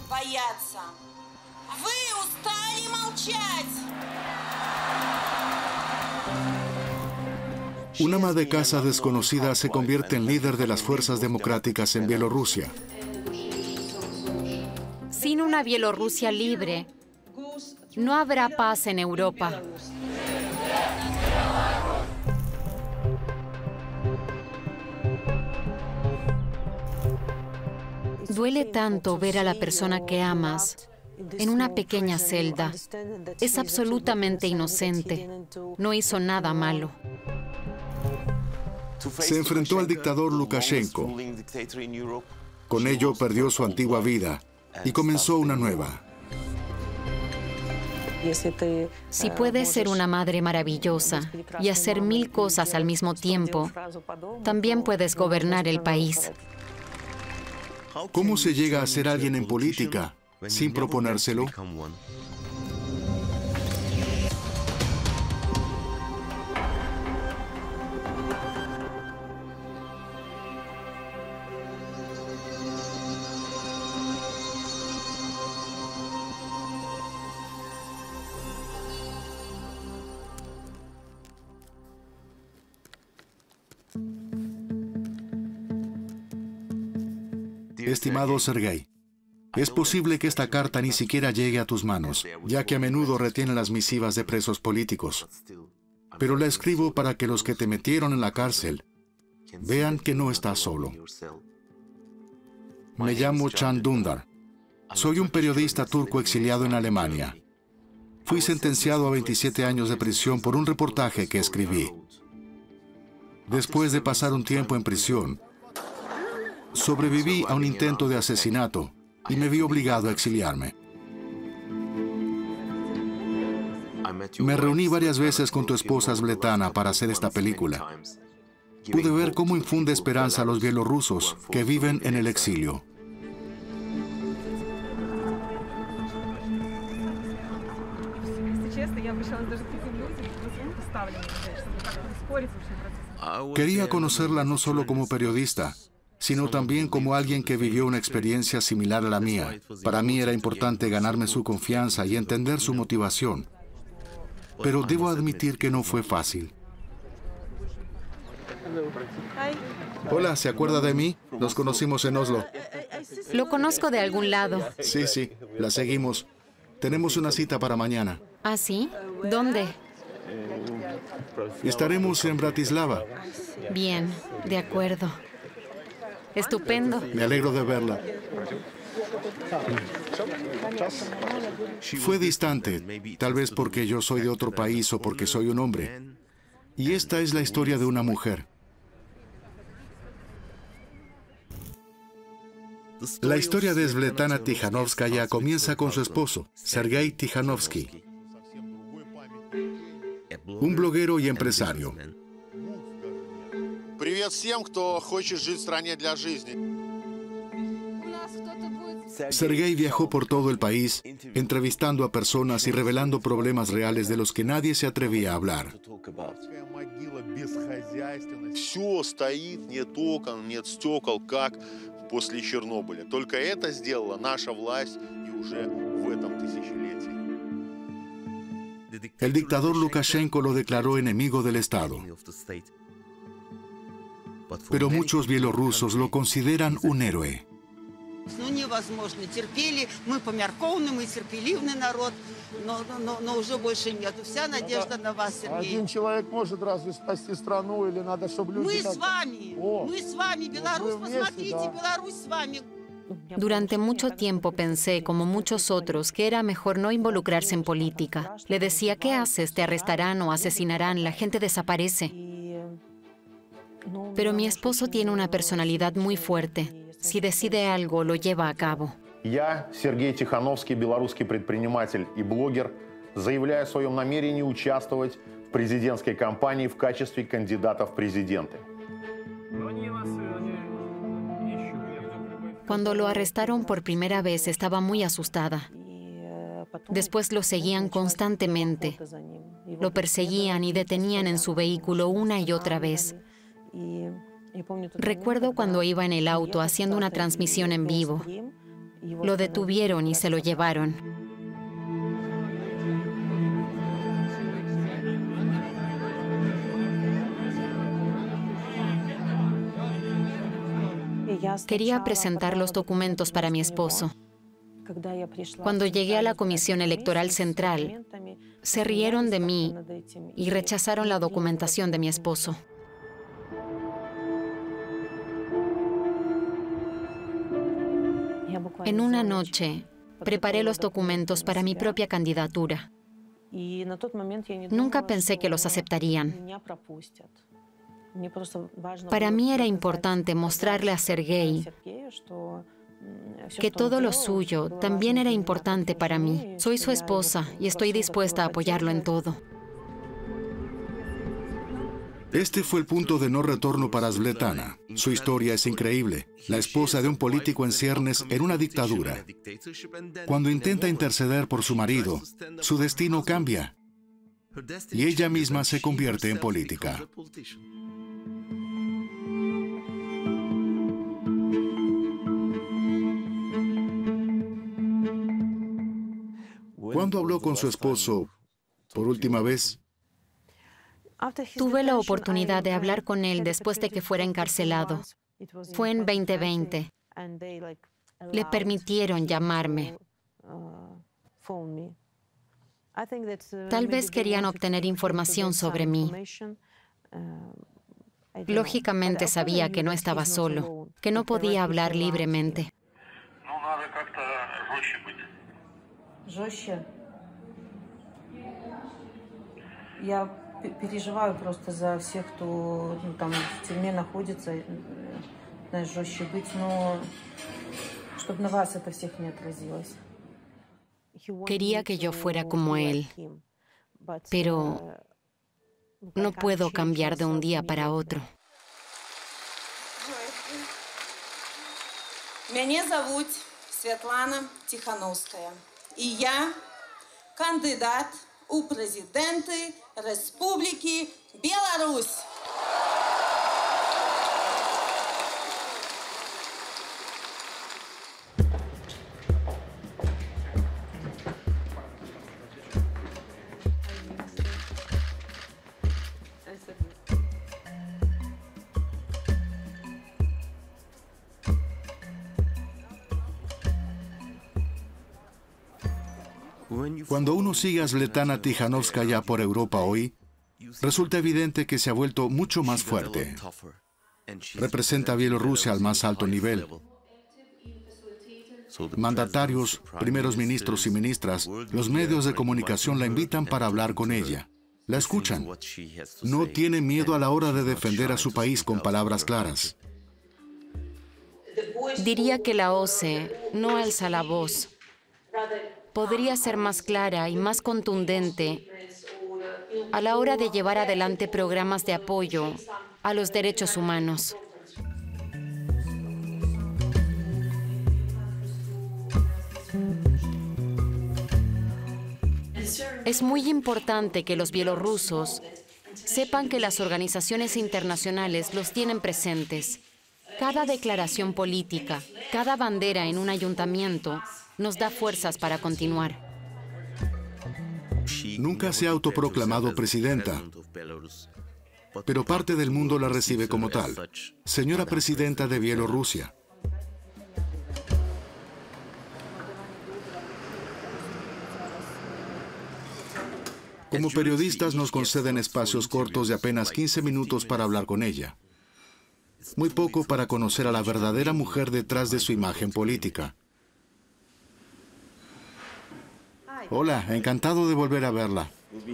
бояться. Вы устали молчать. Una ama de casa desconocida se convierte en líder de las fuerzas democráticas en Bielorrusia. Sin una Bielorrusia libre, no habrá paz en Europa. Duele tanto ver a la persona que amas en una pequeña celda. Es absolutamente inocente. No hizo nada malo. Se enfrentó al dictador Lukashenko. Con ello perdió su antigua vida y comenzó una nueva. Si puedes ser una madre maravillosa y hacer 1000 cosas al mismo tiempo, también puedes gobernar el país. ¿Cómo se llega a ser alguien en política sin proponérselo? Estimado Sergei, es posible que esta carta ni siquiera llegue a tus manos, ya que a menudo retiene las misivas de presos políticos. Pero la escribo para que los que te metieron en la cárcel vean que no estás solo. Me llamo Can Dündar. Soy un periodista turco exiliado en Alemania. Fui sentenciado a 27 años de prisión por un reportaje que escribí. Después de pasar un tiempo en prisión, sobreviví a un intento de asesinato y me vi obligado a exiliarme. Me reuní varias veces con tu esposa Svetlana para hacer esta película. Pude ver cómo infunde esperanza a los bielorrusos que viven en el exilio. Quería conocerla no solo como periodista, sino también como alguien que vivió una experiencia similar a la mía. Para mí era importante ganarme su confianza y entender su motivación. Pero debo admitir que no fue fácil. Hola, ¿se acuerda de mí? Nos conocimos en Oslo. Lo conozco de algún lado. Sí, la seguimos. Tenemos una cita para mañana. ¿Ah, sí? ¿Dónde? Estaremos en Bratislava. Bien, de acuerdo. Estupendo. Me alegro de verla. Fue distante, tal vez porque yo soy de otro país o porque soy un hombre. Y esta es la historia de una mujer. La historia de Svetlana Tikhanovskaya comienza con su esposo, Sergei Tikhanovsky, un bloguero y empresario. Привет всем, кто хочет жить в стране для жизни. Sergei viajó por todo el país, entrevistando a personas y revelando problemas reales de los que nadie se atrevía a hablar. Все стоит, нет окон, нет стекол, как после Чернобыля. Только это сделала наша власть и уже в этом тысячелетии. El dictador Lukashenko lo declaró enemigo del Estado. Pero muchos bielorrusos lo consideran un héroe. Ну, невозможно. Терпели, мы помяркованный, мы терпеливный народ, но уже больше нету. Вся надежда на вас, Сергей. Один человек может разве спасти страну, или надо, чтобы люди... Мы с вами, Беларусь, посмотрите, Беларусь с вами. Durante mucho tiempo pensé, como muchos otros, que era mejor no involucrarse en política. Le decía, ¿qué haces? Te arrestarán o asesinarán, la gente desaparece. Pero mi esposo tiene una personalidad muy fuerte. Si decide algo, lo lleva a cabo. Я, Сергей Тихановский, белорусский предприниматель и блогер, заявляю о своем намерении участвовать в президентской кампании в качестве кандидата в президенты. Cuando lo arrestaron por primera vez, estaba muy asustada. Después lo seguían constantemente. Lo perseguían y detenían en su vehículo una y otra vez. Recuerdo cuando iba en el auto haciendo una transmisión en vivo. Lo detuvieron y se lo llevaron. Quería presentar los documentos para mi esposo. Cuando llegué a la Comisión Electoral Central, se rieron de mí y rechazaron la documentación de mi esposo. En una noche, preparé los documentos para mi propia candidatura. Nunca pensé que los aceptarían. Para mí era importante mostrarle a Sergei que todo lo suyo también era importante para mí. Soy su esposa y estoy dispuesta a apoyarlo en todo. Este fue el punto de no retorno para Svetlana. Su historia es increíble. La esposa de un político en ciernes en una dictadura. Cuando intenta interceder por su marido, su destino cambia y ella misma se convierte en política. ¿Cuándo habló con su esposo por última vez? Tuve la oportunidad de hablar con él después de que fuera encarcelado. Fue en 2020. Le permitieron llamarme. Tal vez querían obtener información sobre mí. Lógicamente sabía que no estaba solo, que no podía hablar libremente. Переживаю просто за всех, кто там в тюрьме находится, знаешь, жестче быть, но чтобы на вас это всех не отразилось. Quería que yo fuera como él, pero no puedo cambiar de un día para otro. Меня зовут Светлана Тихановская, и я кандидат у президенты Республики Беларусь. Cuando uno sigue a Svetlana Tikhanovskaya por Europa hoy, resulta evidente que se ha vuelto mucho más fuerte. Representa a Bielorrusia al más alto nivel. Mandatarios, primeros ministros y ministras, los medios de comunicación la invitan para hablar con ella. La escuchan. No tiene miedo a la hora de defender a su país con palabras claras. Diría que la OSCE no alza la voz. Podría ser más clara y más contundente a la hora de llevar adelante programas de apoyo a los derechos humanos. Es muy importante que los bielorrusos sepan que las organizaciones internacionales los tienen presentes. Cada declaración política, cada bandera en un ayuntamiento nos da fuerzas para continuar. Nunca se ha autoproclamado presidenta, pero parte del mundo la recibe como tal. Señora presidenta de Bielorrusia. Como periodistas nos conceden espacios cortos de apenas 15 minutos para hablar con ella. Muy poco para conocer a la verdadera mujer detrás de su imagen política. Hola, encantado de volver a verla.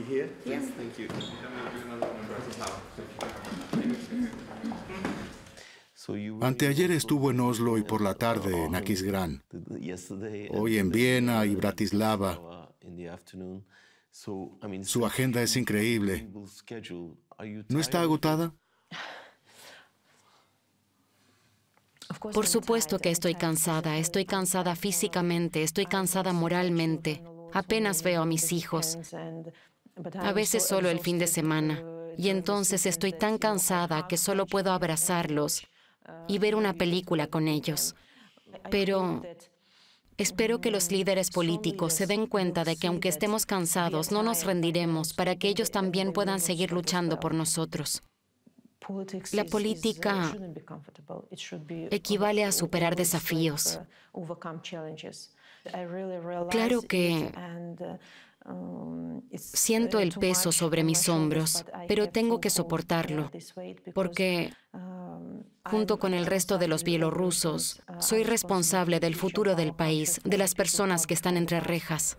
Anteayer estuvo en Oslo y por la tarde en Aquisgrán. Hoy en Viena y Bratislava. Su agenda es increíble. ¿No está agotada? Por supuesto que estoy cansada físicamente, estoy cansada moralmente. Apenas veo a mis hijos, a veces solo el fin de semana, y entonces estoy tan cansada que solo puedo abrazarlos y ver una película con ellos. Pero Espero que los líderes políticos se den cuenta de que aunque estemos cansados, no nos rendiremos para que ellos también puedan seguir luchando por nosotros. La política equivale a superar desafíos. Claro que siento el peso sobre mis hombros, pero tengo que soportarlo, porque junto con el resto de los bielorrusos, soy responsable del futuro del país, de las personas que están entre rejas.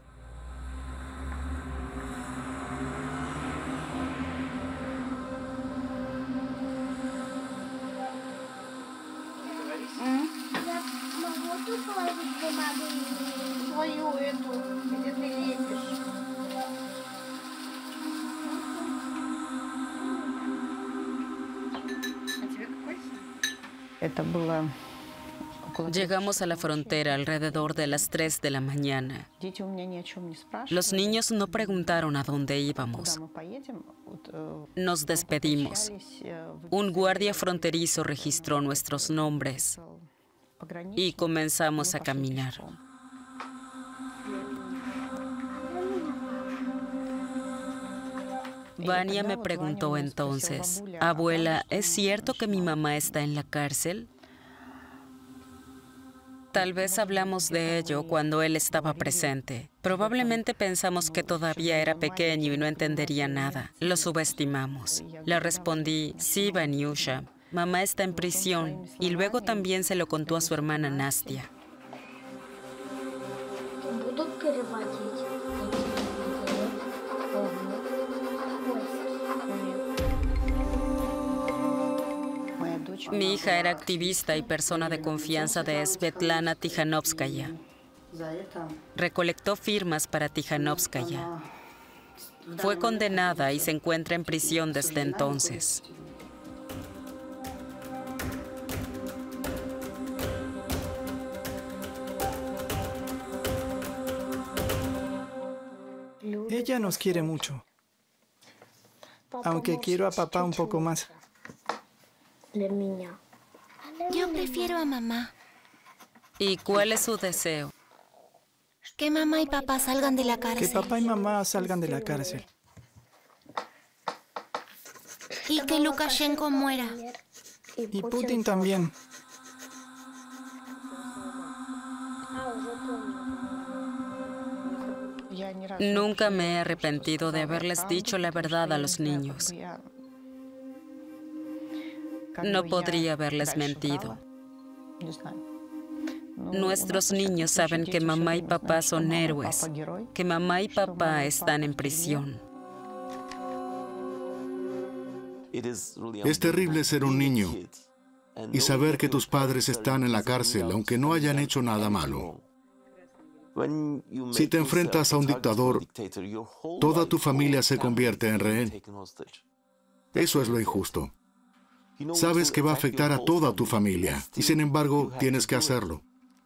Llegamos a la frontera alrededor de las 3 de la mañana. Los niños no preguntaron a dónde íbamos. Nos despedimos. Un guardia fronterizo registró nuestros nombres y comenzamos a caminar. Vania me preguntó entonces, abuela, ¿es cierto que mi mamá está en la cárcel? Tal vez hablamos de ello cuando él estaba presente. Probablemente pensamos que todavía era pequeño y no entendería nada. Lo subestimamos. Le respondí, sí, Vaniusha, mamá está en prisión. Y luego también se lo contó a su hermana Nastia. Mi hija era activista y persona de confianza de Svetlana Tikhanovskaya. Recolectó firmas para Tikhanovskaya. Fue condenada y se encuentra en prisión desde entonces. Ella nos quiere mucho, aunque quiero a papá un poco más. Yo prefiero a mamá. ¿Y cuál es su deseo? Que mamá y papá salgan de la cárcel. Que papá y mamá salgan de la cárcel. Y que Lukashenko muera. Y Putin también. Nunca me he arrepentido de haberles dicho la verdad a los niños. No podría haberles mentido. Nuestros niños saben que mamá y papá son héroes, que mamá y papá están en prisión. Es terrible ser un niño y saber que tus padres están en la cárcel, aunque no hayan hecho nada malo. Si te enfrentas a un dictador, toda tu familia se convierte en rehén. Eso es lo injusto. Sabes que va a afectar a toda tu familia y sin embargo tienes que hacerlo.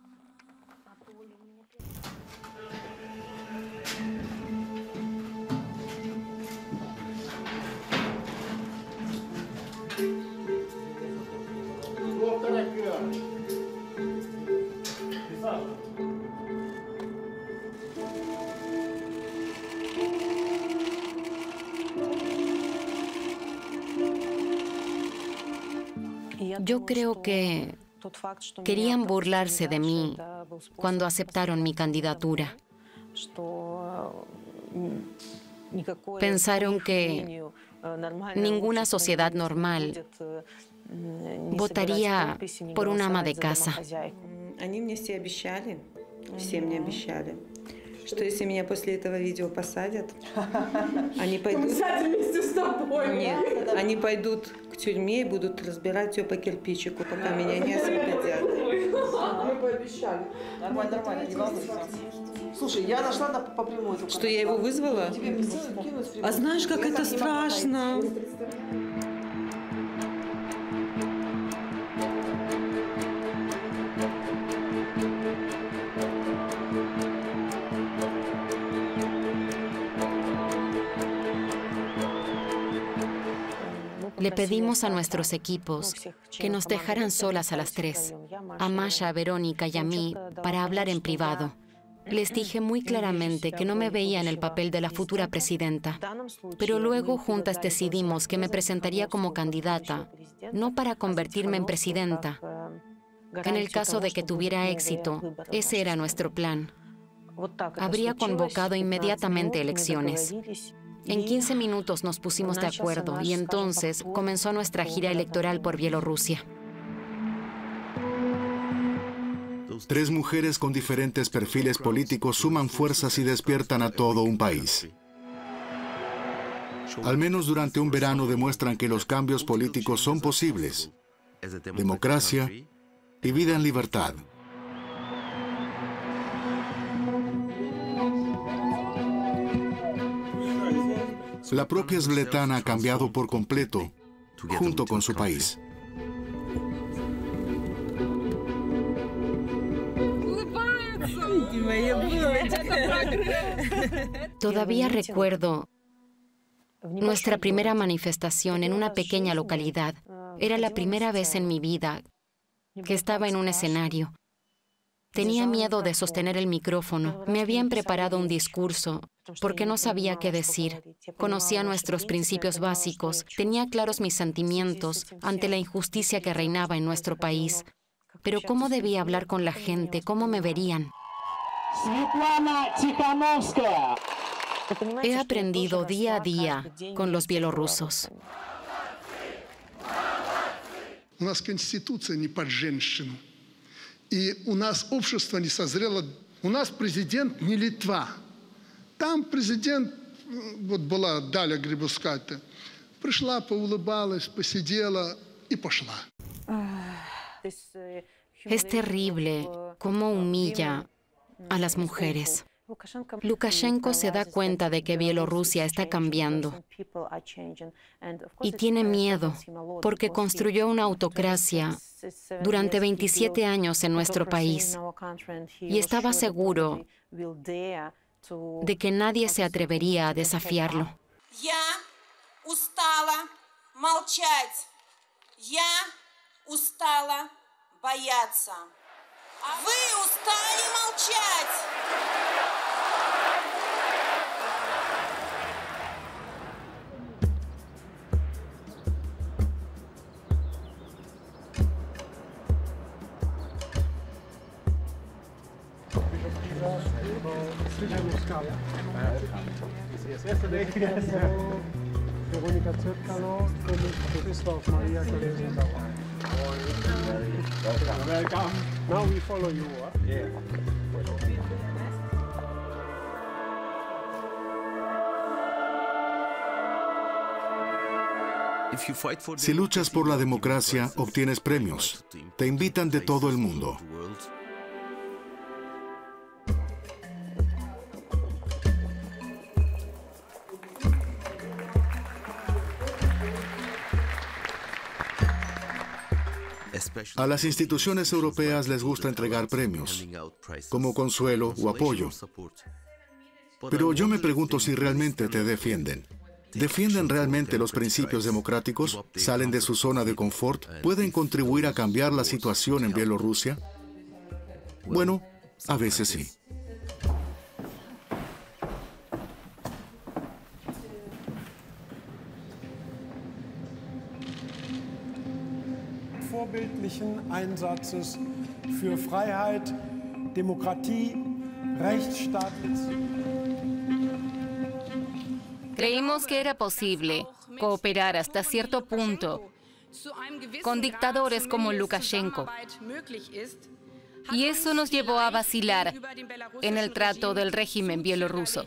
Yo creo que querían burlarse de mí cuando aceptaron mi candidatura. Pensaron que ninguna sociedad normal votaría por un ama de casa. Что если меня после этого видео посадят, они пойдут... Нет, они пойдут к тюрьме и будут разбирать ее по кирпичику, пока меня не освободят. Мы пообещали. Нормально, не волнуйся. Слушай, я нашла по прямой. Что я его вызвала? А знаешь, как это страшно? Le pedimos a nuestros equipos que nos dejaran solas a las 3. a Masha, a Verónica y a mí para hablar en privado. Les dije muy claramente que no me veía en el papel de la futura presidenta, pero luego juntas decidimos que me presentaría como candidata, no para convertirme en presidenta. En el caso de que tuviera éxito, ese era nuestro plan. Habría convocado inmediatamente elecciones. En 15 minutos nos pusimos de acuerdo y entonces comenzó nuestra gira electoral por Bielorrusia. 3 mujeres con diferentes perfiles políticos suman fuerzas y despiertan a todo un país. Al menos durante un verano demuestran que los cambios políticos son posibles. Democracia y vida en libertad. La propia Svetlana ha cambiado por completo, junto con su país. Todavía recuerdo nuestra primera manifestación en una pequeña localidad. Era la primera vez en mi vida que estaba en un escenario. Tenía miedo de sostener el micrófono. Me habían preparado un discurso porque no sabía qué decir. Conocía nuestros principios básicos, tenía claros mis sentimientos ante la injusticia que reinaba en nuestro país. Pero ¿cómo debía hablar con la gente? ¿Cómo me verían? Svetlana Tikhanovskaya. He aprendido día a día con los bielorrusos. У нас конституция не под женщину. И у нас общество не созрело. У нас президент не Литва. Там президент, вот была Даля Грибускайте, пришла, поулыбалась, посидела и пошла. Es terrible cómo humilla a las mujeres. Lukashenko se da cuenta de que Bielorrusia está cambiando y tiene miedo porque construyó una autocracia durante 27 años en nuestro país y estaba seguro de que nadie se atrevería a desafiarlo. Я устала молчать. Я устала бояться. Вы устали молчать. Veronika Tsirkalo, Christoph Maria Kolesnik. Welcome. Now we follow you. Yeah. Si luchas por la democracia, obtienes premios. Te invitan de todo el mundo. A las instituciones europeas les gusta entregar premios, como consuelo o apoyo. Pero yo me pregunto si realmente te defienden. ¿Defienden realmente los principios democráticos? ¿Salen de su zona de confort? ¿Pueden contribuir a cambiar la situación en Bielorrusia? Bueno, a veces sí. Vorbildlichen Einsatzes für Freiheit, Demokratie, Rechtsstaatlichkeit. Creímos que era posible cooperar hasta cierto punto con dictadores como Lukashenko. Y eso nos llevó a vacilar en el trato del régimen bielorruso.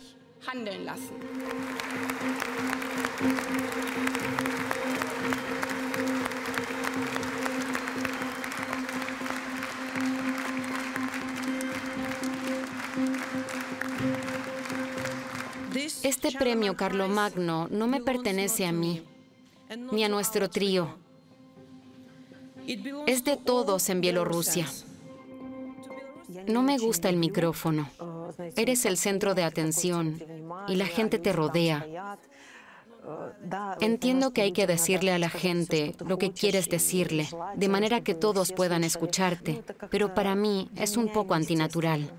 Este premio Carlomagno no me pertenece a mí, ni a nuestro trío. Es de todos en Bielorrusia. No me gusta el micrófono. Eres el centro de atención y la gente te rodea. Entiendo que hay que decirle a la gente lo que quieres decirle, de manera que todos puedan escucharte, pero para mí es un poco antinatural.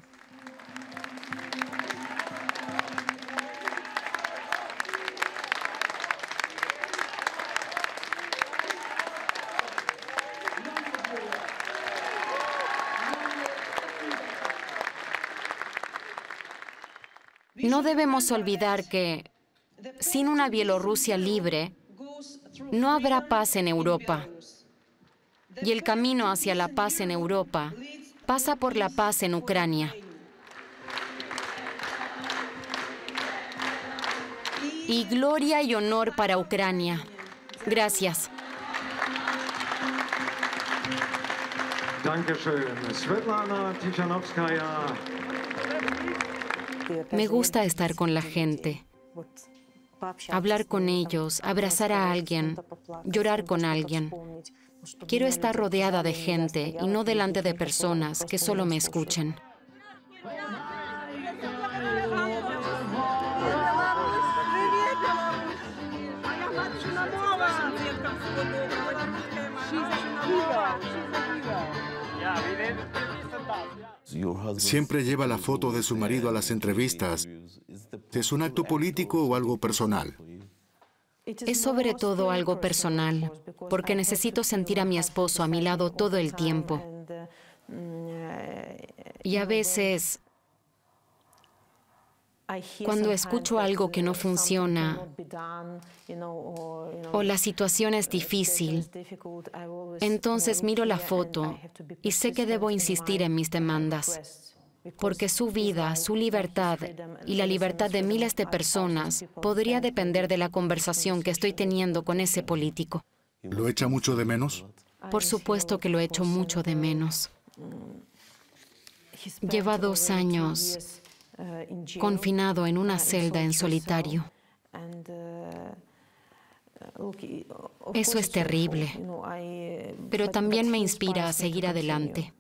No debemos olvidar que, sin una Bielorrusia libre, no habrá paz en Europa. Y el camino hacia la paz en Europa pasa por la paz en Ucrania. Y gloria y honor para Ucrania. Gracias. Me gusta estar con la gente, hablar con ellos, abrazar a alguien, llorar con alguien. Quiero estar rodeada de gente y no delante de personas que solo me escuchen. Siempre lleva la foto de su marido a las entrevistas. ¿Es un acto político o algo personal? Es sobre todo algo personal, porque necesito sentir a mi esposo a mi lado todo el tiempo. Y a veces, cuando escucho algo que no funciona, o la situación es difícil, entonces miro la foto y sé que debo insistir en mis demandas, porque su vida, su libertad y la libertad de miles de personas podría depender de la conversación que estoy teniendo con ese político. ¿Lo echa mucho de menos? Por supuesto que lo echo mucho de menos. Lleva 2 años confinado en una celda en solitario. Eso es terrible, pero también me inspira a seguir adelante.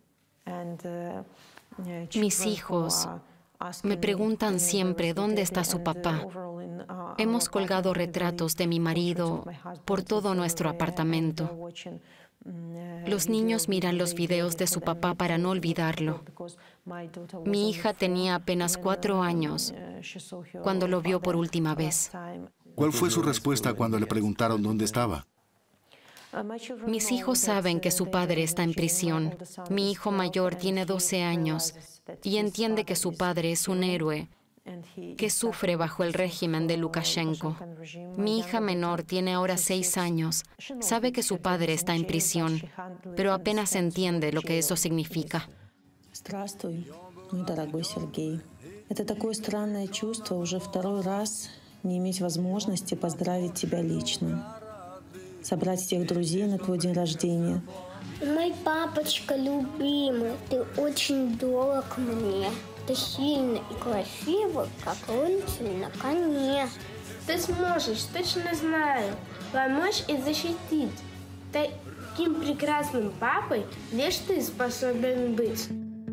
Mis hijos me preguntan siempre dónde está su papá. Hemos colgado retratos de mi marido por todo nuestro apartamento. Los niños miran los videos de su papá para no olvidarlo. Mi hija tenía apenas 4 años cuando lo vio por última vez. ¿Cuál fue su respuesta cuando le preguntaron dónde estaba? Mis hijos saben que su padre está en prisión. Mi hijo mayor tiene 12 años y entiende que su padre es un héroe que sufre bajo el régimen de Lukashenko. Mi hija menor tiene ahora 6 años. Sabe que su padre está en prisión, pero apenas entiende lo que eso significa. Здравствуй, мой дорогой Сергей. Это такое странное чувство уже 2-й раз не иметь возможности поздравить тебя лично. Собрать всех друзей на твой день рождения. Мой папочка любимый, ты очень дорог мне. Ты сильный и красивый, как рыцарь на коне. Ты сможешь, точно знаю, помочь и защитить. Таким прекрасным папой лишь ты способен быть.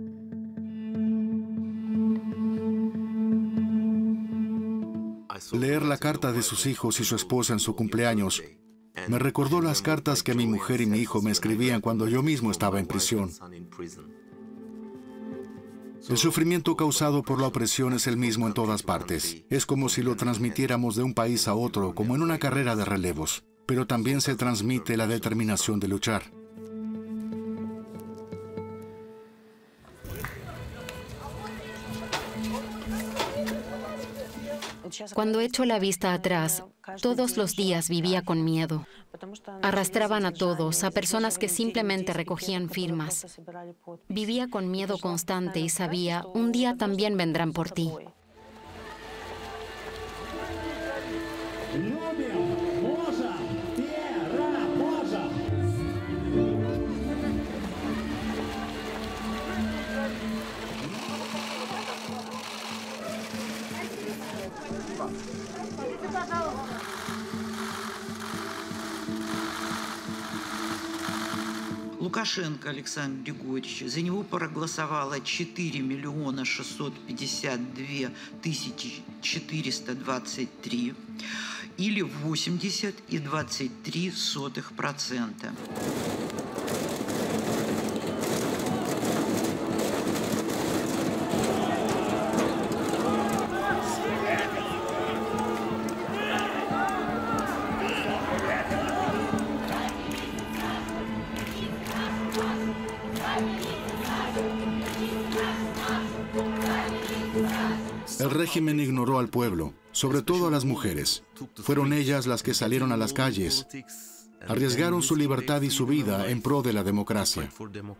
Leer la carta de sus hijos y su esposa en su cumpleaños me recordó las cartas que mi mujer y mi hijo me escribían cuando yo mismo estaba en prisión. El sufrimiento causado por la opresión es el mismo en todas partes. Es como si lo transmitiéramos de un país a otro, como en una carrera de relevos. Pero también se transmite la determinación de luchar. Cuando echo la vista atrás, todos los días vivía con miedo. Arrastraban a todos, a personas que simplemente recogían firmas. Vivía con miedo constante y sabía, un día también vendrán por ti. Лукашенко Александр Григорьевич. За него проголосовало 4 652 423 или 80,23%. El régimen ignoró al pueblo, sobre todo a las mujeres. Fueron ellas las que salieron a las calles, arriesgaron su libertad y su vida en pro de la democracia.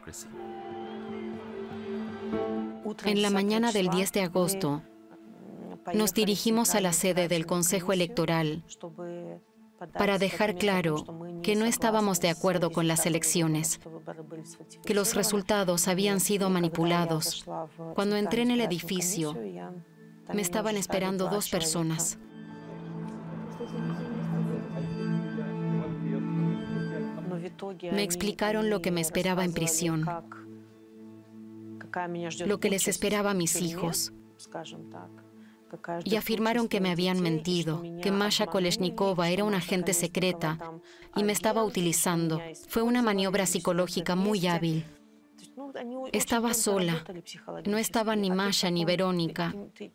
En la mañana del 10 de agosto, nos dirigimos a la sede del Consejo Electoral para dejar claro que no estábamos de acuerdo con las elecciones, que los resultados habían sido manipulados. Cuando entré en el edificio, me estaban esperando 2 personas. Me explicaron lo que me esperaba en prisión, lo que les esperaba a mis hijos, y afirmaron que me habían mentido, que Masha Kolesnikova era una agente secreta y me estaba utilizando. Fue una maniobra psicológica muy hábil. Estaba sola. No estaba ni Masha ni Verónica.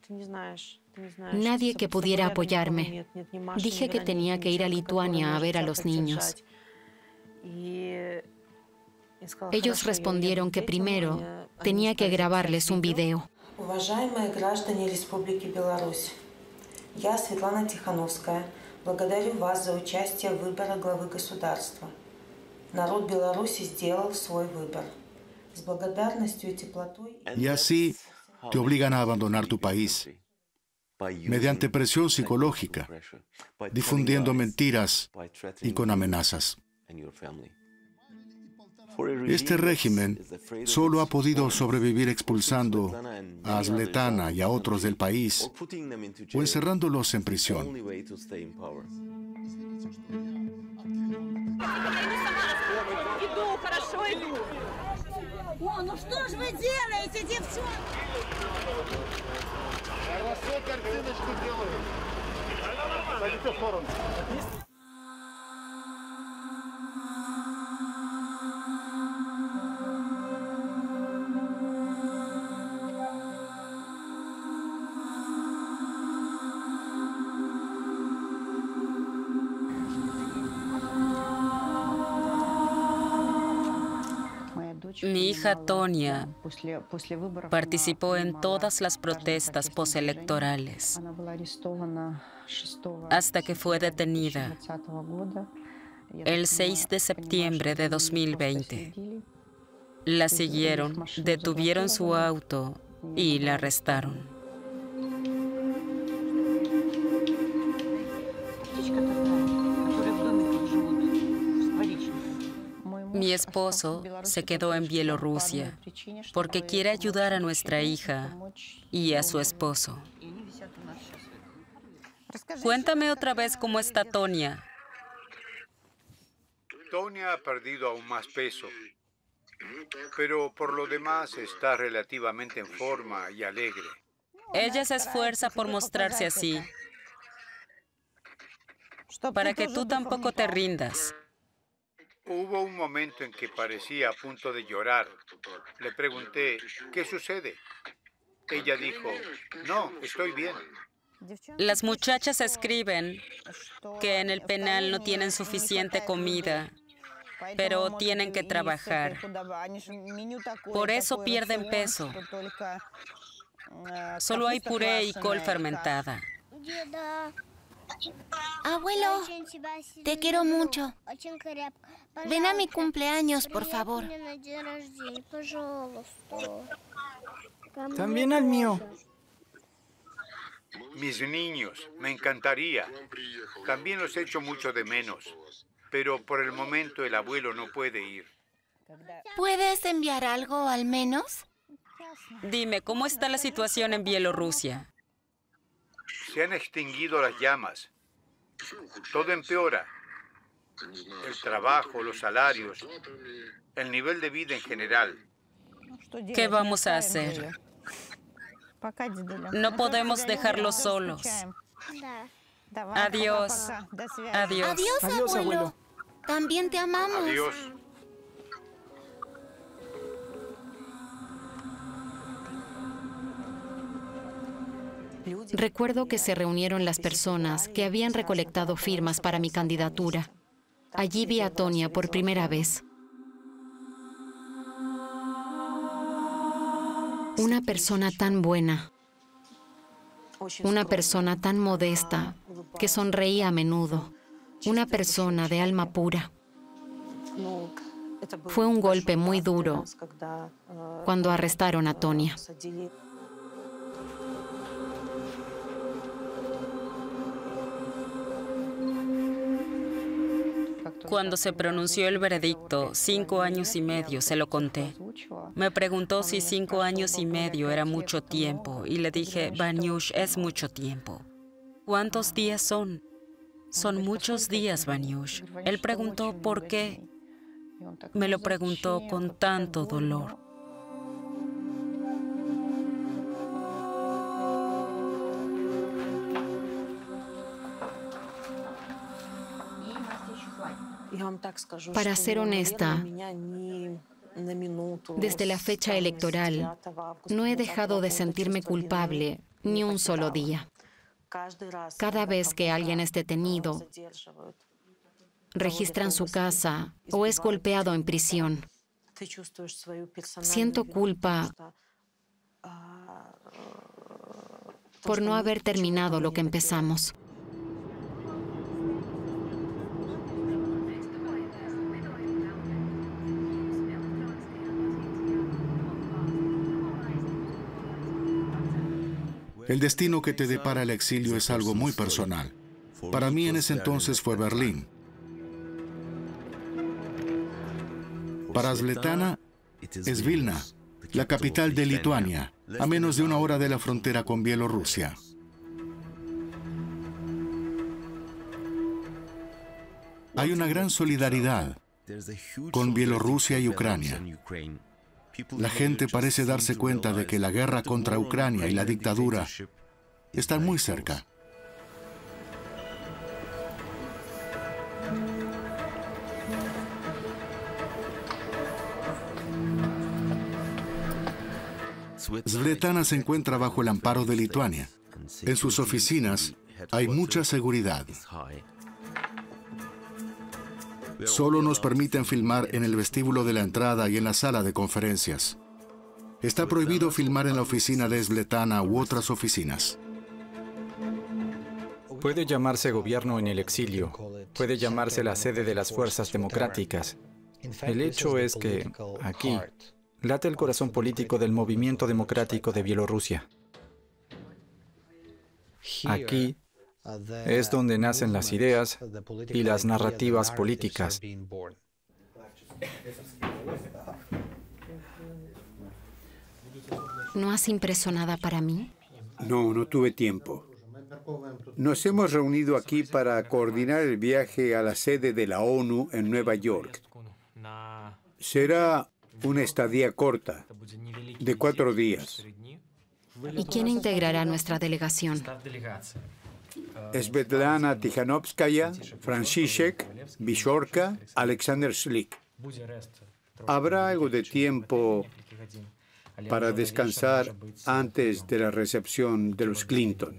Nadie que pudiera apoyarme. Dije que tenía que ir a Lituania a ver a los niños. Ellos respondieron que primero tenía que grabarles un video. Уважаемые граждане Республики Беларусь, я, Светлана Тихановская, благодарю вас за участие в выборе главы государства. Народ Беларуси сделал свой выбор. С благодарностью и теплотой... Y así te obligan a abandonar tu país, mediante presión psicológica, difundiendo mentiras y con amenazas. Este régimen solo ha podido sobrevivir expulsando a Azletana y a otros del país o encerrándolos en prisión. Mi hija Tonia participó en todas las protestas postelectorales hasta que fue detenida el 6 de septiembre de 2020. La siguieron, detuvieron su auto y la arrestaron. Mi esposo se quedó en Bielorrusia porque quiere ayudar a nuestra hija y a su esposo. Cuéntame otra vez cómo está Tonia. Tonia ha perdido aún más peso, pero por lo demás está relativamente en forma y alegre. Ella se esfuerza por mostrarse así, para que tú tampoco te rindas. Hubo un momento en que parecía a punto de llorar. Le pregunté, ¿qué sucede? Ella dijo, no, estoy bien. Las muchachas escriben que en el penal no tienen suficiente comida, pero tienen que trabajar. Por eso pierden peso. Solo hay puré y col fermentada. Abuelo, te quiero mucho. Ven a mi cumpleaños, por favor. También al mío. Mis niños, me encantaría. También los echo mucho de menos. Pero por el momento el abuelo no puede ir. ¿Puedes enviar algo al menos? Dime, ¿cómo está la situación en Bielorrusia? Se han extinguido las llamas. Todo empeora. el trabajo, los salarios, el nivel de vida en general. ¿Qué vamos a hacer? No podemos dejarlos solos. Adiós. Adiós. Adiós, abuelo. También te amamos. Adiós. Recuerdo que se reunieron las personas que habían recolectado firmas para mi candidatura. Allí vi a Tonia por primera vez. Una persona tan buena. Una persona tan modesta que sonreía a menudo. Una persona de alma pura. Fue un golpe muy duro cuando arrestaron a Tonia. Cuando se pronunció el veredicto, 5 años y medio, se lo conté. Me preguntó si 5 años y medio era mucho tiempo y le dije, Vanyush, es mucho tiempo. ¿Cuántos días son? Son muchos días, Vanyush. Él preguntó por qué. Me lo preguntó con tanto dolor. Para ser honesta, desde la fecha electoral, no he dejado de sentirme culpable ni un solo día. Cada vez que alguien es detenido, registran su casa o es golpeado en prisión, siento culpa por no haber terminado lo que empezamos. El destino que te depara el exilio es algo muy personal. Para mí en ese entonces fue Berlín. Para Svetlana es Vilna, la capital de Lituania, a menos de 1 hora de la frontera con Bielorrusia. Hay una gran solidaridad con Bielorrusia y Ucrania. La gente parece darse cuenta de que la guerra contra Ucrania y la dictadura están muy cerca. Svetlana se encuentra bajo el amparo de Lituania. En sus oficinas hay mucha seguridad. Solo nos permiten filmar en el vestíbulo de la entrada y en la sala de conferencias. Está prohibido filmar en la oficina de Svetlana u otras oficinas. Puede llamarse gobierno en el exilio, puede llamarse la sede de las fuerzas democráticas. El hecho es que, aquí, late el corazón político del movimiento democrático de Bielorrusia. Aquí es donde nacen las ideas y las narrativas políticas. ¿No has impreso nada para mí? No, no tuve tiempo. Nos hemos reunido aquí para coordinar el viaje a la sede de la ONU en Nueva York. Será una estadía corta, de 4 días. ¿Y quién integrará nuestra delegación? Svetlana Tikhanovskaya, Franciszek, Vyshorka, Alexander Slik. Habrá algo de tiempo para descansar antes de la recepción de los Clinton.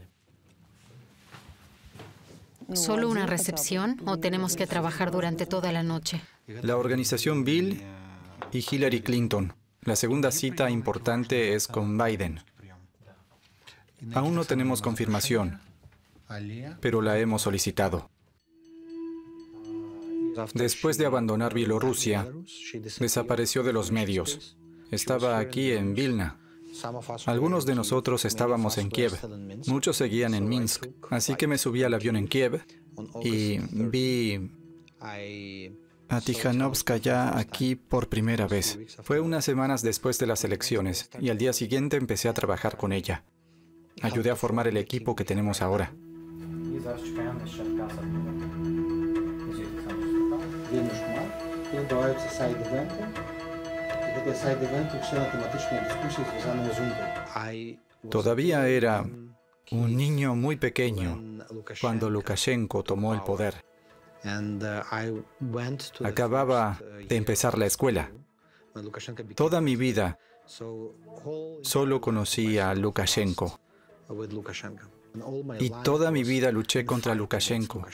¿Solo una recepción o tenemos que trabajar durante toda la noche? La organización Bill y Hillary Clinton. La segunda cita importante es con Biden. Aún no tenemos confirmación, pero la hemos solicitado. Después de abandonar Bielorrusia, desapareció de los medios. Estaba aquí en Vilna. Algunos de nosotros estábamos en Kiev. Muchos seguían en Minsk. Así que me subí al avión en Kiev y vi a Tikhanovskaya aquí por primera vez. Fue unas semanas después de las elecciones y al día siguiente empecé a trabajar con ella. Ayudé a formar el equipo que tenemos ahora. Todavía era un niño muy pequeño cuando Lukashenko tomó el poder. Acababa de empezar la escuela. Toda mi vida solo conocí a Lukashenko. Y toda mi vida luché contra Lukashenko.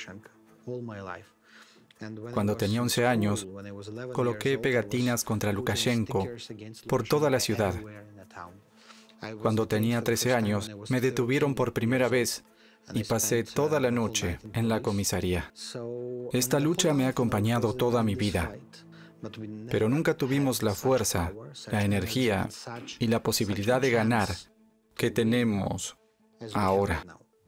Cuando tenía 11 años, coloqué pegatinas contra Lukashenko por toda la ciudad. Cuando tenía 13 años, me detuvieron por primera vez y pasé toda la noche en la comisaría. Esta lucha me ha acompañado toda mi vida, pero nunca tuvimos la fuerza, la energía y la posibilidad de ganar que tenemos ahora.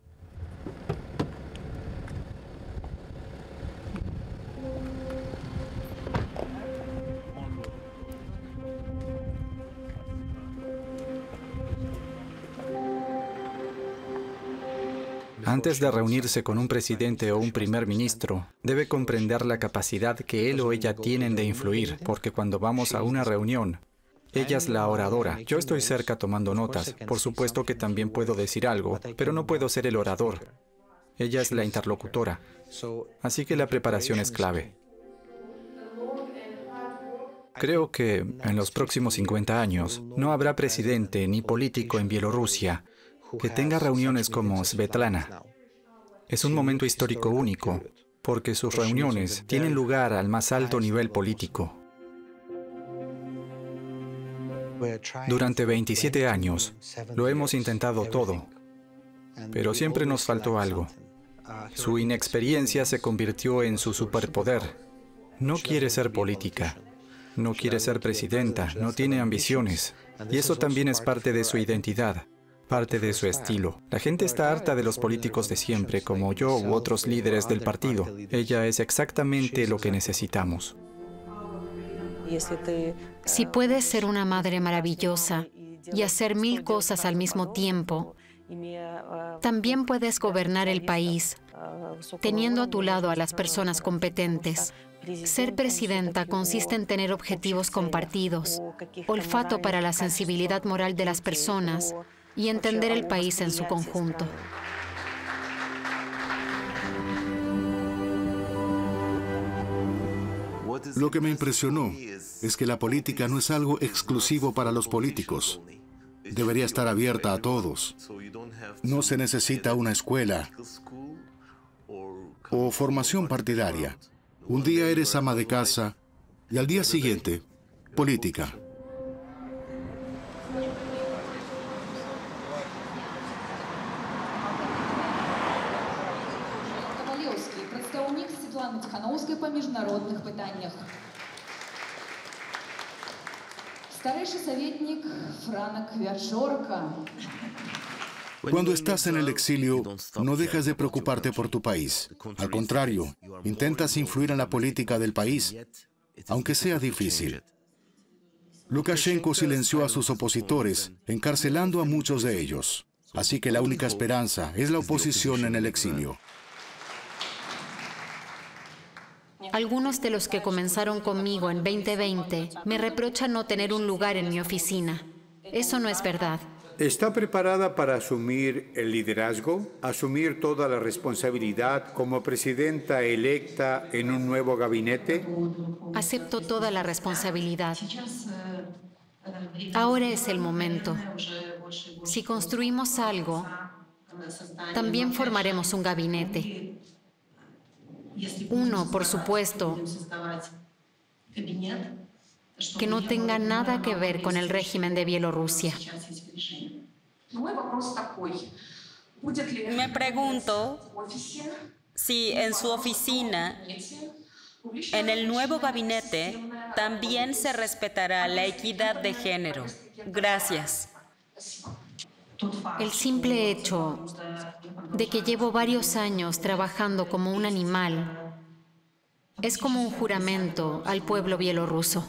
Antes de reunirse con un presidente o un primer ministro, debe comprender la capacidad que él o ella tienen de influir, porque cuando vamos a una reunión, ella es la oradora. Yo estoy cerca tomando notas. Por supuesto que también puedo decir algo, pero no puedo ser el orador. Ella es la interlocutora. Así que la preparación es clave. Creo que en los próximos 50 años no habrá presidente ni político en Bielorrusia que tenga reuniones como Svetlana. Es un momento histórico único, porque sus reuniones tienen lugar al más alto nivel político. Durante 27 años lo hemos intentado todo, pero siempre nos faltó algo. Su inexperiencia se convirtió en su superpoder. No quiere ser política, no quiere ser presidenta, no tiene ambiciones, y eso también es parte de su identidad. Parte de su estilo. La gente está harta de los políticos de siempre, como yo u otros líderes del partido. Ella es exactamente lo que necesitamos. Si puedes ser una madre maravillosa y hacer 1000 cosas al mismo tiempo, también puedes gobernar el país, teniendo a tu lado a las personas competentes. Ser presidenta consiste en tener objetivos compartidos, olfato para la sensibilidad moral de las personas, y entender el país en su conjunto. Lo que me impresionó es que la política no es algo exclusivo para los políticos. Debería estar abierta a todos. No se necesita una escuela o formación partidaria. Un día eres ama de casa y al día siguiente, política. Тихановської по міжнародних питаннях. Старший советник Франок Вячорка. Cuando estás en el exilio, no dejas de preocuparte por tu país. Al contrario, intentas influir en la política del país, aunque sea difícil. Lukashenko silenció a sus opositores, encarcelando a muchos de ellos. Así que la única esperanza es la oposición en el exilio. Algunos de los que comenzaron conmigo en 2020 me reprochan no tener un lugar en mi oficina. Eso no es verdad. ¿Está preparada para asumir el liderazgo, asumir toda la responsabilidad como presidenta electa en un nuevo gabinete? Acepto toda la responsabilidad. Ahora es el momento. Si construimos algo, también formaremos un gabinete. Uno, por supuesto, que no tenga nada que ver con el régimen de Bielorrusia. Me pregunto si en su oficina, en el nuevo gabinete, también se respetará la equidad de género. Gracias. El simple hecho de que llevo varios años trabajando como un animal es como un juramento al pueblo bielorruso.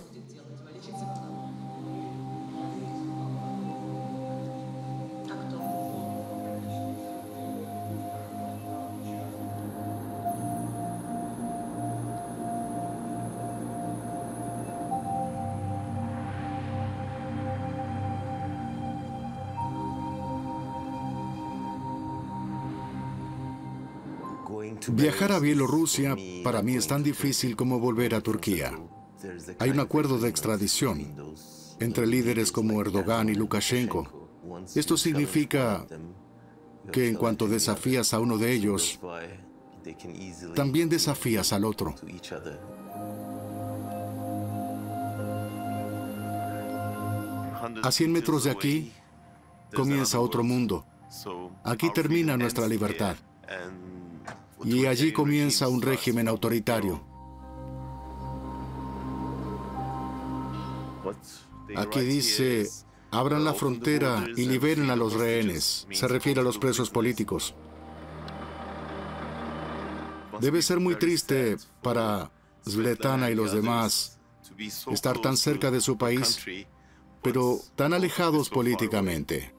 Viajar a Bielorrusia para mí es tan difícil como volver a Turquía. Hay un acuerdo de extradición entre líderes como Erdogan y Lukashenko. Esto significa que en cuanto desafías a uno de ellos, también desafías al otro. A 100 metros de aquí comienza otro mundo. Aquí termina nuestra libertad. Y allí comienza un régimen autoritario. Aquí dice, abran la frontera y liberen a los rehenes. Se refiere a los presos políticos. Debe ser muy triste para Svetlana y los demás estar tan cerca de su país, pero tan alejados políticamente.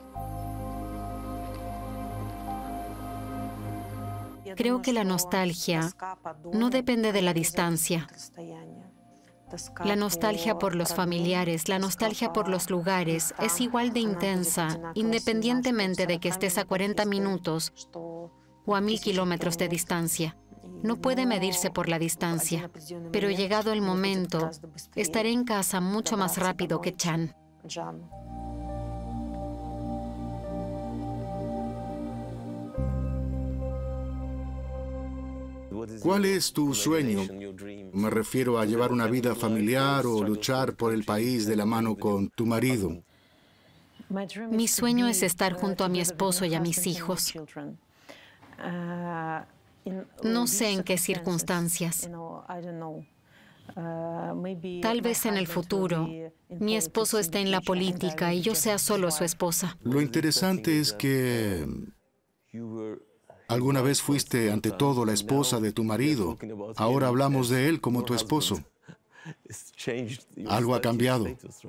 Creo que la nostalgia no depende de la distancia. La nostalgia por los familiares, la nostalgia por los lugares es igual de intensa, independientemente de que estés a 40 minutos o a 1000 kilómetros de distancia. No puede medirse por la distancia, pero llegado el momento, estaré en casa mucho más rápido que Chan. ¿Cuál es tu sueño? Me refiero a llevar una vida familiar o luchar por el país de la mano con tu marido. Mi sueño es estar junto a mi esposo y a mis hijos. No sé en qué circunstancias. Tal vez en el futuro, mi esposo esté en la política y yo sea solo su esposa. Lo interesante es que alguna vez fuiste ante todo la esposa de tu marido. Ahora hablamos de él como tu esposo. Algo ha cambiado.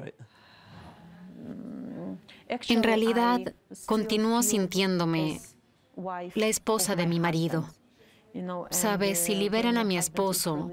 En realidad, continúo sintiéndome la esposa de mi marido. Sabes, si liberan a mi esposo,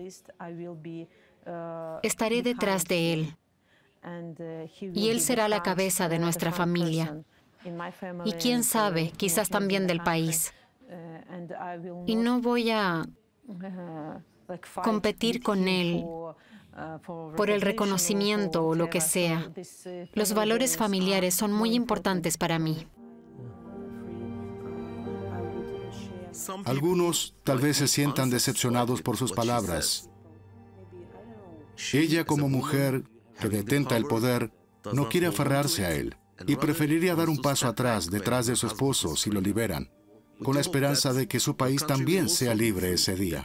estaré detrás de él. Y él será la cabeza de nuestra familia. Y quién sabe, quizás también del país. Y no voy a competir con él por el reconocimiento o lo que sea. Los valores familiares son muy importantes para mí. Algunos tal vez se sientan decepcionados por sus palabras. Ella, como mujer que detenta el poder, no quiere aferrarse a él y preferiría dar un paso atrás detrás de su esposo si lo liberan, con la esperanza de que su país también sea libre ese día.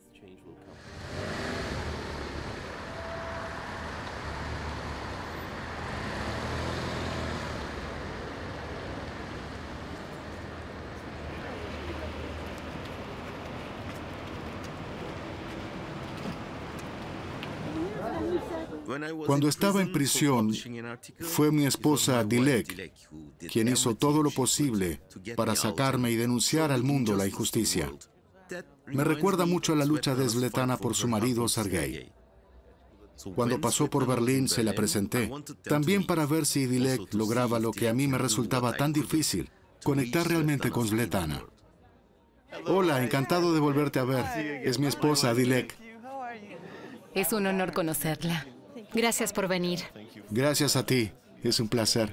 Cuando estaba en prisión, fue mi esposa Dilek quien hizo todo lo posible para sacarme y denunciar al mundo la injusticia. Me recuerda mucho a la lucha de Svetlana por su marido Sergei. Cuando pasó por Berlín se la presenté, también para ver si Dilek lograba lo que a mí me resultaba tan difícil, conectar realmente con Svetlana. Hola, encantado de volverte a ver. Es mi esposa Dilek. Es un honor conocerla. Gracias por venir. Gracias a ti. Es un placer.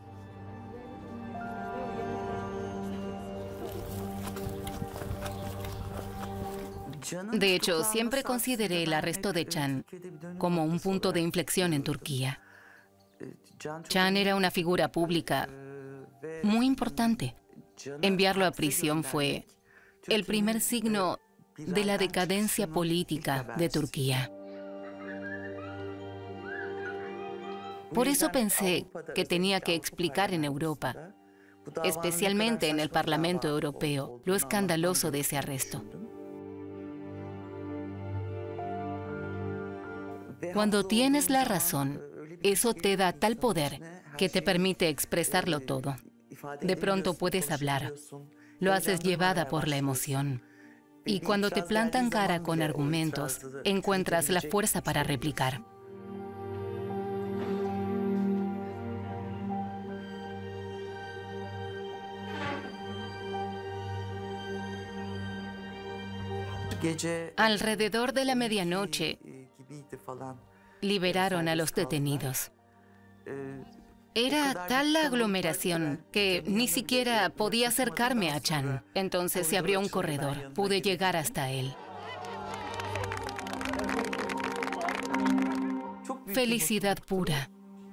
De hecho, siempre consideré el arresto de Chan como un punto de inflexión en Turquía. Chan era una figura pública muy importante. Enviarlo a prisión fue el primer signo de la decadencia política de Turquía. Por eso pensé que tenía que explicar en Europa, especialmente en el Parlamento Europeo, lo escandaloso de ese arresto. Cuando tienes la razón, eso te da tal poder que te permite expresarlo todo. De pronto puedes hablar. Lo haces llevada por la emoción. Y cuando te plantan cara con argumentos, encuentras la fuerza para replicar. Alrededor de la medianoche, liberaron a los detenidos. Era tal la aglomeración que ni siquiera podía acercarme a Chan. Entonces se abrió un corredor. Pude llegar hasta él. Felicidad pura.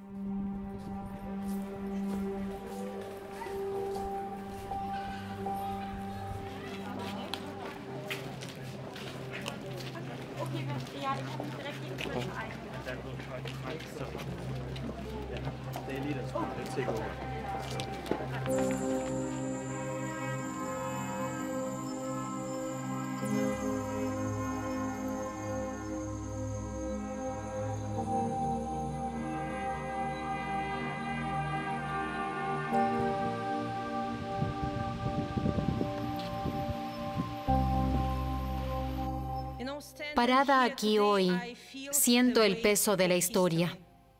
Parada aquí hoy, siento el peso de la historia.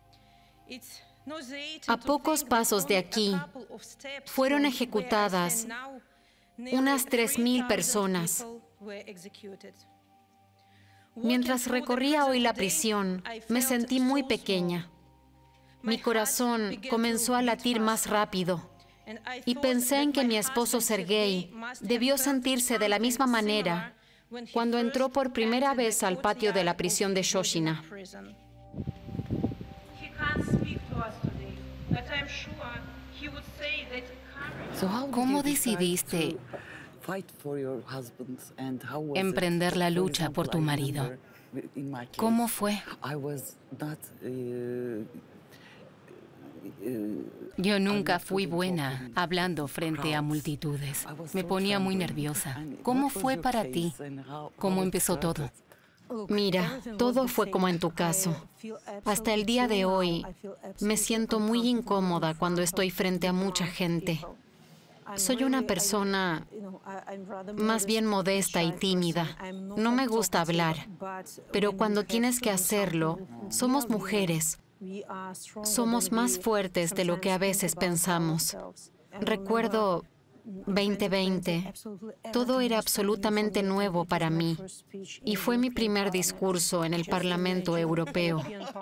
A pocos pasos de aquí, fueron ejecutadas unas 3,000 personas. Mientras recorría hoy la prisión, me sentí muy pequeña. Mi corazón comenzó a latir más rápido y pensé en que mi esposo Sergei debió sentirse de la misma manera cuando entró por primera vez al patio de la prisión de Shoshina. ¿Cómo decidiste emprender la lucha por tu marido? ¿Cómo fue? Yo nunca fui buena hablando frente a multitudes. Me ponía muy nerviosa. ¿Cómo fue para ti? ¿Cómo empezó todo? Mira, todo fue como en tu caso. Hasta el día de hoy, me siento muy incómoda cuando estoy frente a mucha gente. Soy una persona más bien modesta y tímida. No me gusta hablar, pero cuando tienes que hacerlo, somos mujeres. Somos más fuertes de lo que a veces pensamos. Recuerdo 2020. Todo era absolutamente nuevo para mí y fue mi primer discurso en el Parlamento Europeo.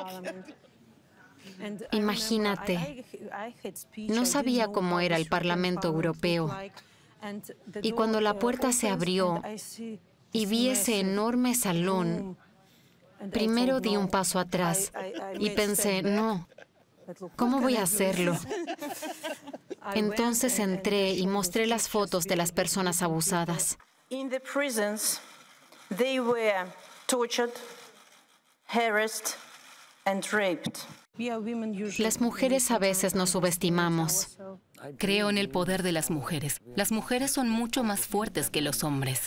Imagínate, no sabía cómo era el Parlamento Europeo. Y cuando la puerta se abrió y vi ese enorme salón, primero di un paso atrás y pensé, no, ¿cómo voy a hacerlo? Entonces entré y mostré las fotos de las personas abusadas. In the prisons, they were tortured, harassed and raped. Las mujeres a veces nos subestimamos. Creo en el poder de las mujeres. Las mujeres son mucho más fuertes que los hombres.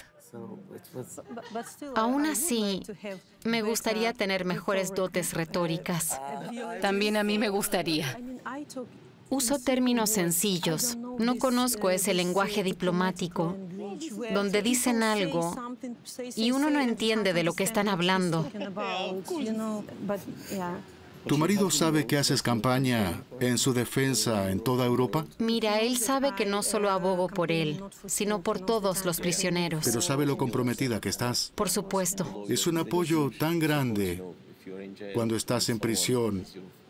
Aún así, me gustaría tener mejores dotes retóricas. También a mí me gustaría. Uso términos sencillos. No conozco ese lenguaje diplomático donde dicen algo y uno no entiende de lo que están hablando. ¿Tu marido sabe que haces campaña en su defensa en toda Europa? Mira, él sabe que no solo abogo por él, sino por todos los prisioneros. Pero sabe lo comprometida que estás. Por supuesto. Es un apoyo tan grande cuando estás en prisión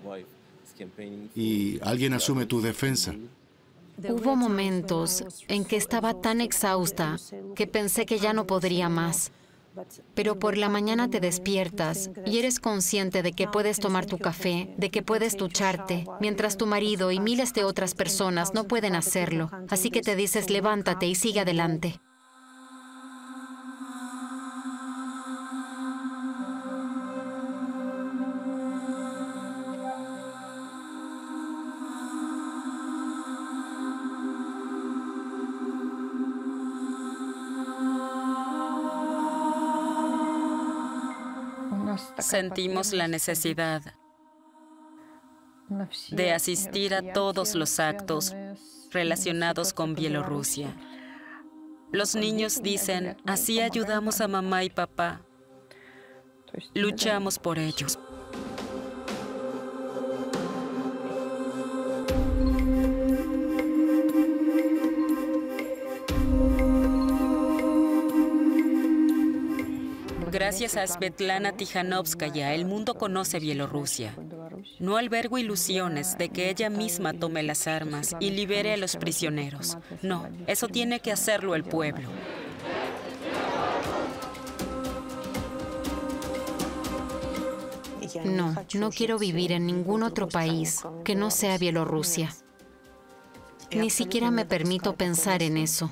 y alguien asume tu defensa. Hubo momentos en que estaba tan exhausta que pensé que ya no podría más. Pero por la mañana te despiertas y eres consciente de que puedes tomar tu café, de que puedes ducharte, mientras tu marido y miles de otras personas no pueden hacerlo. Así que te dices, levántate y sigue adelante. Sentimos la necesidad de asistir a todos los actos relacionados con Bielorrusia. Los niños dicen, así ayudamos a mamá y papá. Luchamos por ellos. Gracias a Svetlana Tikhanovskaya, el mundo conoce Bielorrusia. No albergo ilusiones de que ella misma tome las armas y libere a los prisioneros. No, eso tiene que hacerlo el pueblo. No, no quiero vivir en ningún otro país que no sea Bielorrusia. Ni siquiera me permito pensar en eso.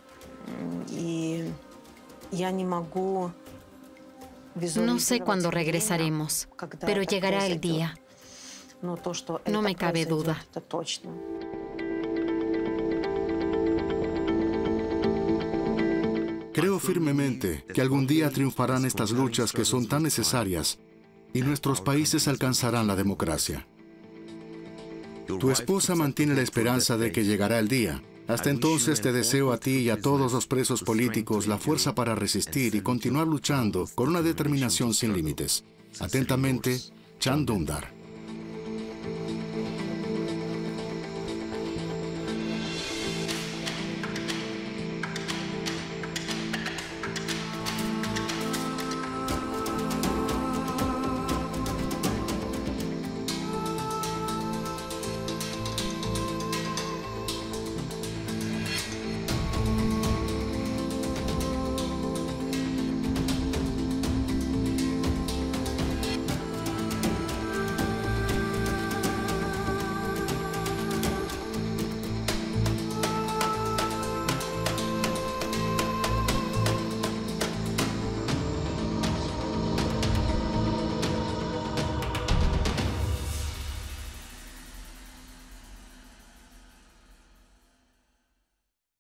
No sé cuándo regresaremos, pero llegará el día. No me cabe duda. Creo firmemente que algún día triunfarán estas luchas que son tan necesarias y nuestros países alcanzarán la democracia. Tu esposa mantiene la esperanza de que llegará el día. Hasta entonces te deseo a ti y a todos los presos políticos la fuerza para resistir y continuar luchando con una determinación sin límites. Atentamente, Can Dündar.